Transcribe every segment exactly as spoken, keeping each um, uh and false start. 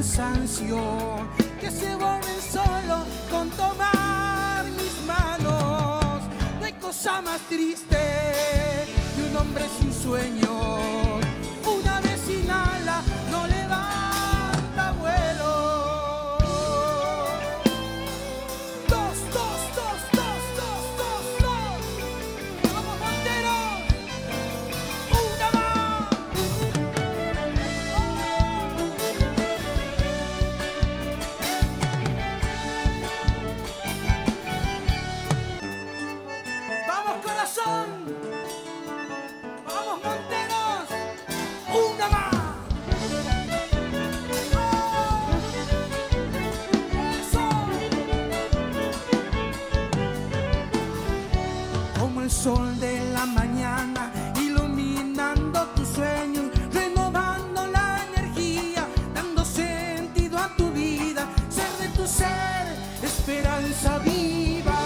cansancio, que se borren solo con tomar mis manos. No hay cosa más triste que un hombre sin sueño. Una vez sin ala no levanta vuelo. Dos, dos, dos, dos, dos, dos, dos. Vamos, Monteros. Una más. Vamos, corazón. Vamos, Monteros. Una más. Como el sol de la mañana, iluminando tu sueño, renovando la energía, dando sentido a tu vida, ser de tu ser, esperanza viva.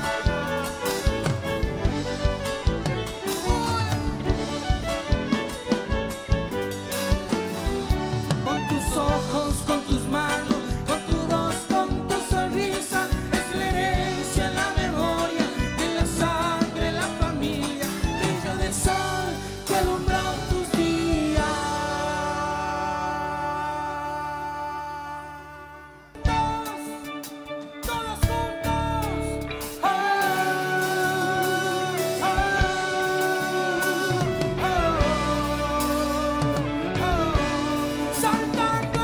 Con tus ojos, con tus manos, con tu voz, con tu sonrisa, es la herencia, la memoria, de la sangre, la familia, brillo del sol que alumbró tus días. Todos, todos juntos. Oh, oh, oh, oh, saltando.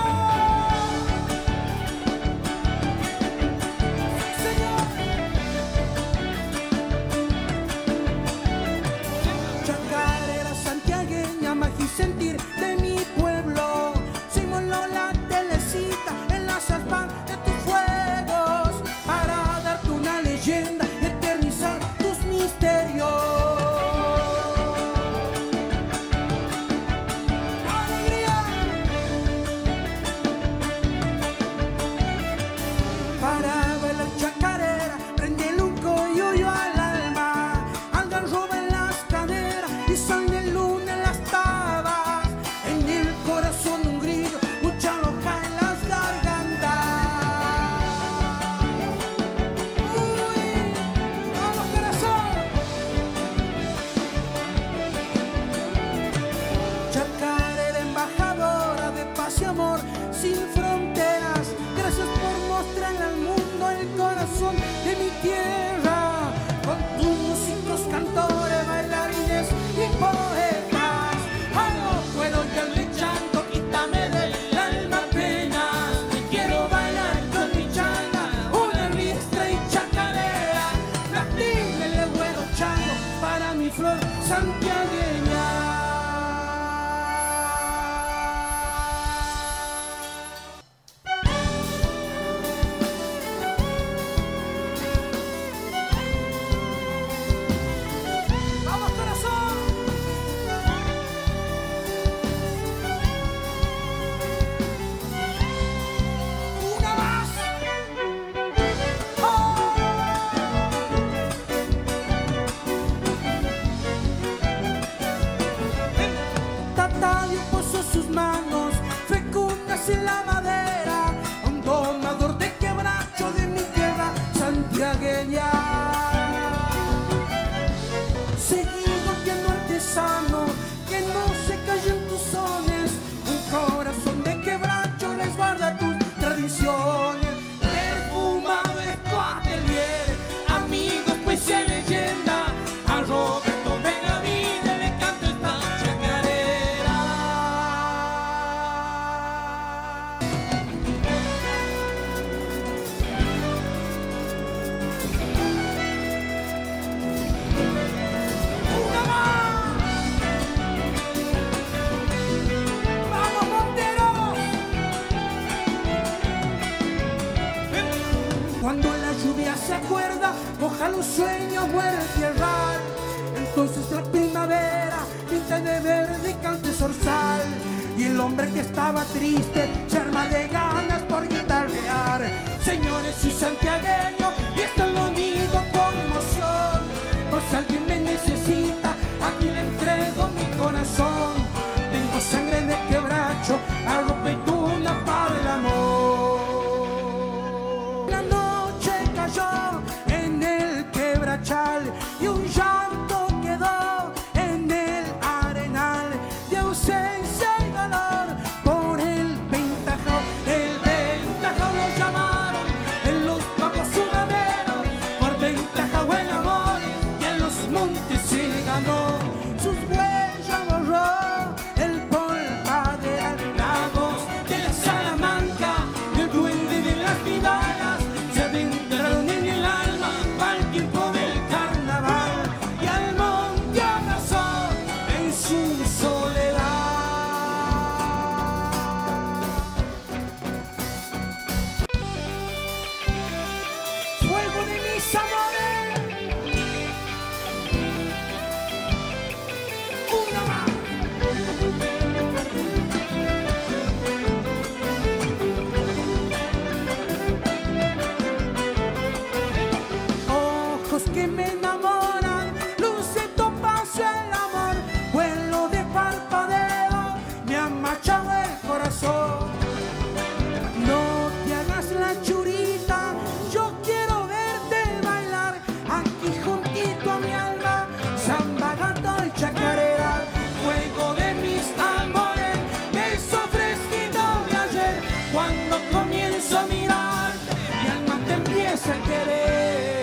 Señor. Chacarera santiagueña, magia y sentir de mi pueblo. Simuló la telecita en las aspas de tus fuegos para darte una leyenda y eternizar tus misterios. ¡Alegría! Para bailar chacarera, prende un coyuyo al alma, algarroba en las caderas y sol de luna en las tabas, en el corazón un grillo, mucha roja en las gargantas. Uy, vamos, corazón. Chacarera, embajadora de paz y amor sin fronteras, gracias por mostrarle al mundo el corazón de mi tierra, con tus músicos, cantores, bailarines y poetas. Ah, no puedo darle llanto, quítame del alma penas, quiero bailar con mi changa, una ristra y chacarera, latín el güero chango para mi flor santiagueña. ¡Vamos, corazón! ¡Una más! ¡Oh! Tatadio puso sus manos fecundas en la madera, un domador de quebracho de mi tierra santiagueña. Seguido siendo artesano, que no se callen tus sones, un corazón de quebracho resguarda tus tradiciones. Perfumado es tu atelier, amigo, pues y leyenda, a Roberto Benavides le canto esta chacarera. Una más. Vamos, Monteros. Cuando la lluvia se acuerda, moja los sueños, vuelve a tierrar. Entonces la primavera pinta de verde y canta zorzal. Y el hombre que estaba triste se arma de ganas por guitarrear. Señores y santiagueños, y esto lo digo con emoción, por si alguien me necesita, aquí le entrego mi corazón. Tengo sangre de quebracho, arropa y tuna para el amor. caudal y un llanto quedó en el arenal de ausencia y dolor por el ventajao. El ventajao lo llamaron en los pagos jugaderos por ventajao el amor y en los montes se ganó. Sus huellas borró el polvaderal, la voz de la Salamanca, el duende de las vidalas se adentraron en el alma al tiempo del carnaval y al monte abrazó en su soledad. Fuego de mis amores, una más. Ojos que me enamoran, luz de topacio el amor, vuelo de parpadeo, me ha machado el corazón. No te hagas la churita, yo quiero verte bailar, aquí juntito a mi alma, samba, gato y chacarera. Fuego de mis amores, beso fresquito de ayer, cuando comienzo a mirar, mi alma te empieza a querer.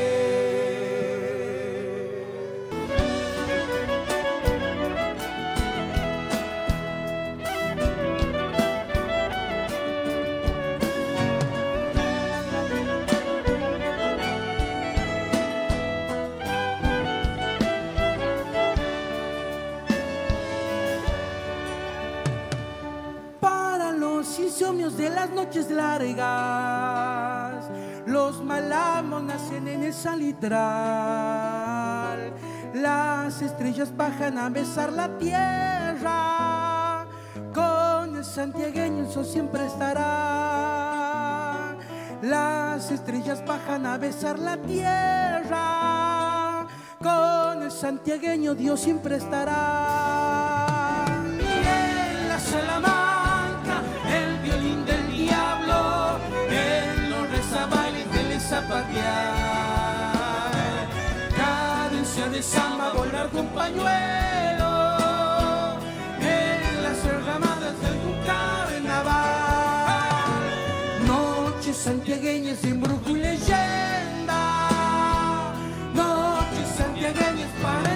Para los insomnios de las noches largas, los malamos nacen en el salitral. Las estrellas bajan a besar la tierra, con el santiagueño el sol siempre estará. Las estrellas bajan a besar la tierra, con el santiagueño Dios siempre estará. Y en la Salamanca, el violín del diablo, en los rezabailes del zapatear, cadencia de samba, volar con pañuelo, en las enramadas de algún carnaval, noches santiagueñas de embrujo y leyenda, noches santiagueñas para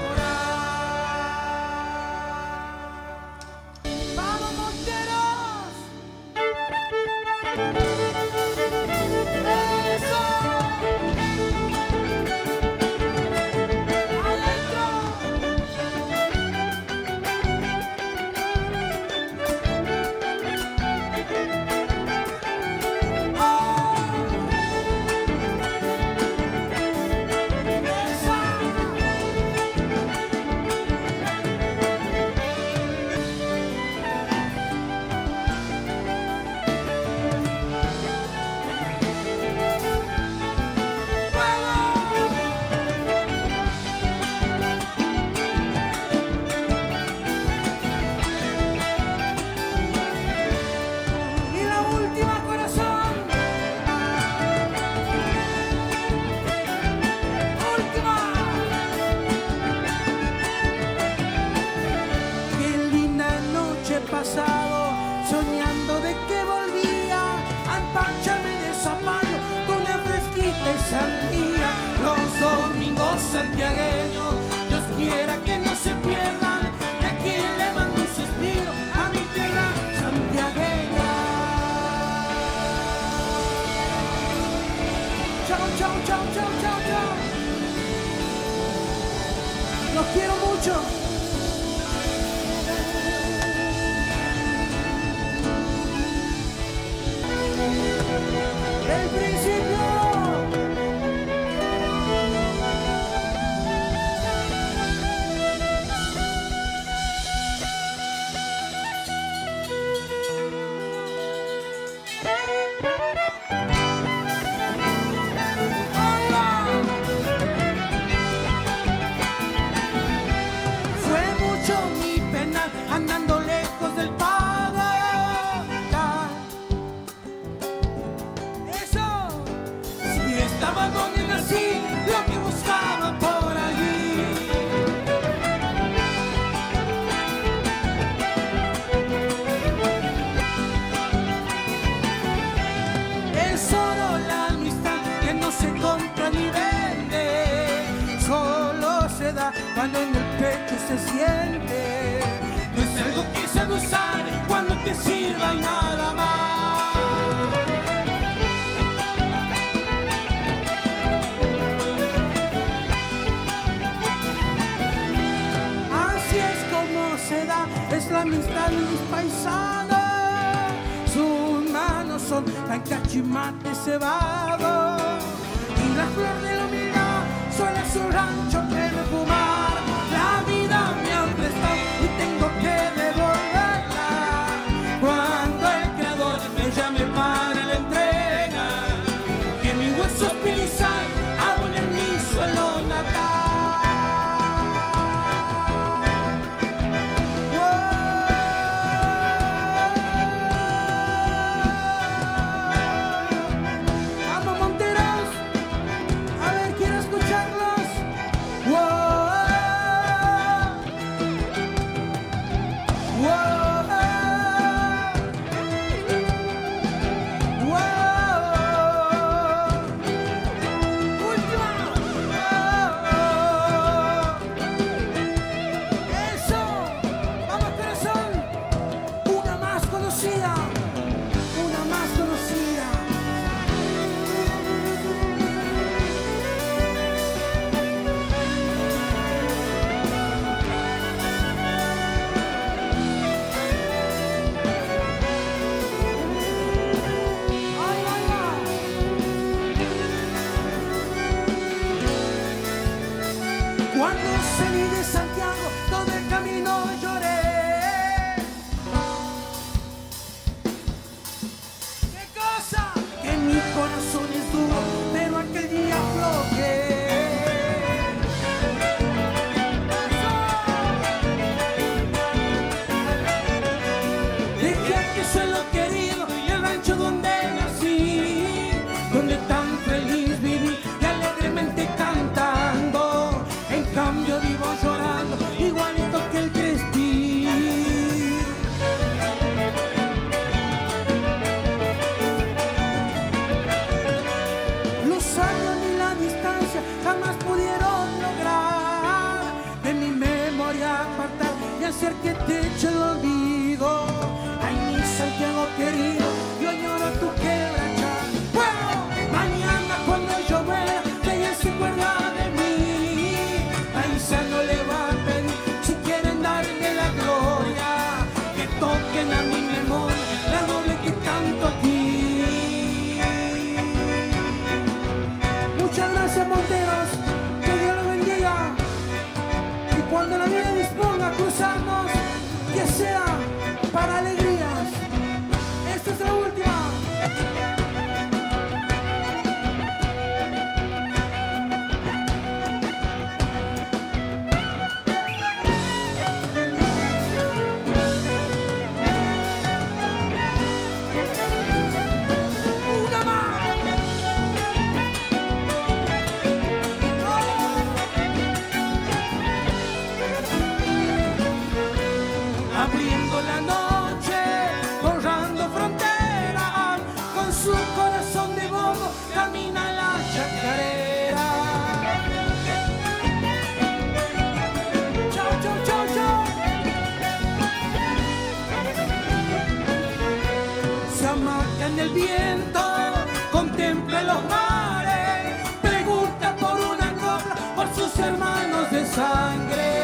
enamorar. ¡Vamos, monteros! ¡Eso! ¡Adentro! Y la última, corazón. Última. Qué linda noche he pasado, soñando de que volvía a empancharme de zapallo con una fresquita y sandía. Los domingos santiagueños, Dios quiera que no se pierdan, de aquí le mando un suspiro a mi tierra santiagueña. Chao, chao, chao, chao, chao, chao. Los quiero mucho. El principio. Ahí va. se da cuando en el pecho se siente. No es algo que se ha de usar cuando te sirva y nada más. Así es como se da, es la amistad de mis paisanos. Sus manos son tan cachimate cebado y la flor de la humildad suele su rancho perfumar. La vida me ha prestado y tengo que devolverla. Cuando el creador me llame para la entrega, que mi hueso espilizar aún en mi suelo natal. Cuando salí de Santiago, todo el camino lloré. ¿Qué cosa? Que mi corazón es duro, pero aquel día aflojé. Dejé aquel suelo querido y el rancho donde nací, donde tan feliz viví y alegremente cantando. En cambio vivo llorando, igualito que el Crespi. Los años ni la distancia jamás pudieron lograr de mi memoria apartar y hacer que te eche el olvido. Ay, mi Santiago querido, yo lloro tu quebrachar. Bueno, mañana cuando yo muera, que ella se acuerda de mí. No le va a pedir si quieren darme la gloria, que toquen a mi memoria la doble que canto aquí. Muchas gracias, Monteros, que Dios los bendiga, y cuando la vida disponga a cruzarnos, que sea para alegrías. Esta es la última. Abriendo la noche, borrando fronteras, con su corazón de bobo camina la chacarera. Chau, chau, chau, chau. Se amaca en el viento, contempla los mares, pregunta por una copla, por sus hermanos de sangre.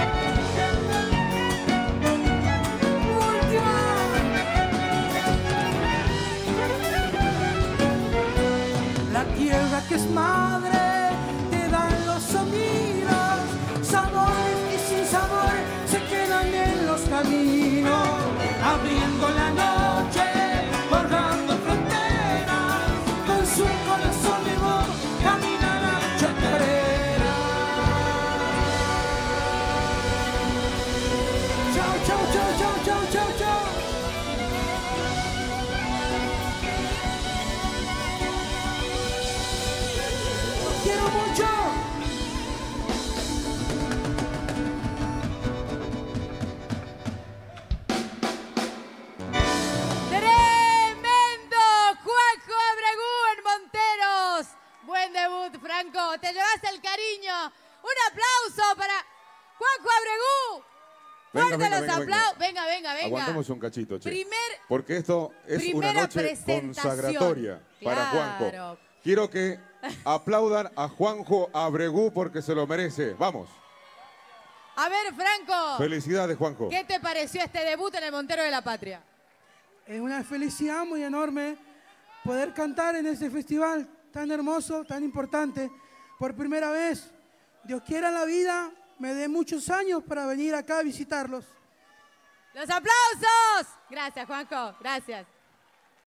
Tierra que es madre, te dan los sonidos, sabores y sin sabor se quedan en los caminos, abriendo la noche, borrando fronteras, con su corazón de voz camina la chacarera. Chau, chau, chau, chau, chau, chau, chau. Quiero mucho. Tremendo Juanjo Abregu en Monteros. Buen debut, Franco. Te llevaste el cariño. Un aplauso Fuerte venga, los venga, venga. aplausos. Venga, venga, venga. Aguantemos un cachito, che. Primer, Porque esto es una primera noche presentación. consagratoria para Claro. Juanjo. Quiero que aplaudan a Juanjo Abregú porque se lo merece. Vamos. A ver, Franco. Felicidades, Juanjo. ¿Qué te pareció este debut en el Montero de la Patria? Es una felicidad muy enorme poder cantar en este festival tan hermoso, tan importante. Por primera vez, Dios quiera la vida, me dé muchos años para venir acá a visitarlos. ¡Los aplausos! Gracias, Juanjo. Gracias.